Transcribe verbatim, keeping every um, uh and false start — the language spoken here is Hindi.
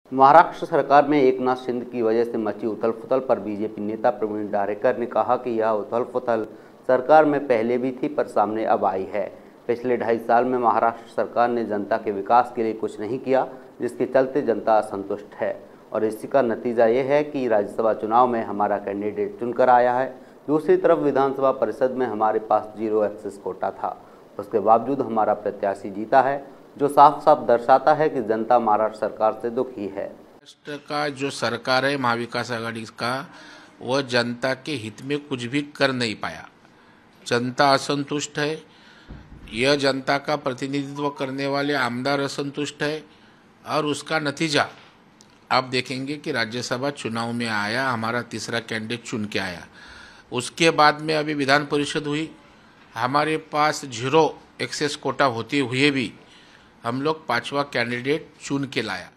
महाराष्ट्र सरकार में एकनाथ शिंदे की वजह से मची उथल-पुथल पर बीजेपी नेता प्रवीण दरेकर ने कहा कि यह उथल-पुथल सरकार में पहले भी थी पर सामने अब आई है। पिछले ढाई साल में महाराष्ट्र सरकार ने जनता के विकास के लिए कुछ नहीं किया, जिसके चलते जनता असंतुष्ट है और इसी का नतीजा ये है कि राज्यसभा चुनाव में हमारा कैंडिडेट चुनकर आया है। दूसरी तरफ विधानसभा परिषद में हमारे पास जीरो एक्सेस कोटा था, उसके बावजूद हमारा प्रत्याशी जीता है, जो साफ साफ दर्शाता है कि जनता महाराष्ट्र सरकार से दुखी है। महाराष्ट्र का जो सरकार है महाविकास आघाड़ी का, वह जनता के हित में कुछ भी कर नहीं पाया। जनता असंतुष्ट है, यह जनता का प्रतिनिधित्व करने वाले आमदार असंतुष्ट है और उसका नतीजा आप देखेंगे कि राज्यसभा चुनाव में आया, हमारा तीसरा कैंडिडेट चुन के आया। उसके बाद में अभी विधान परिषद हुई, हमारे पास जीरो एक्सेस कोटा होते हुए भी हम लोग पांचवा कैंडिडेट चुन के लाया।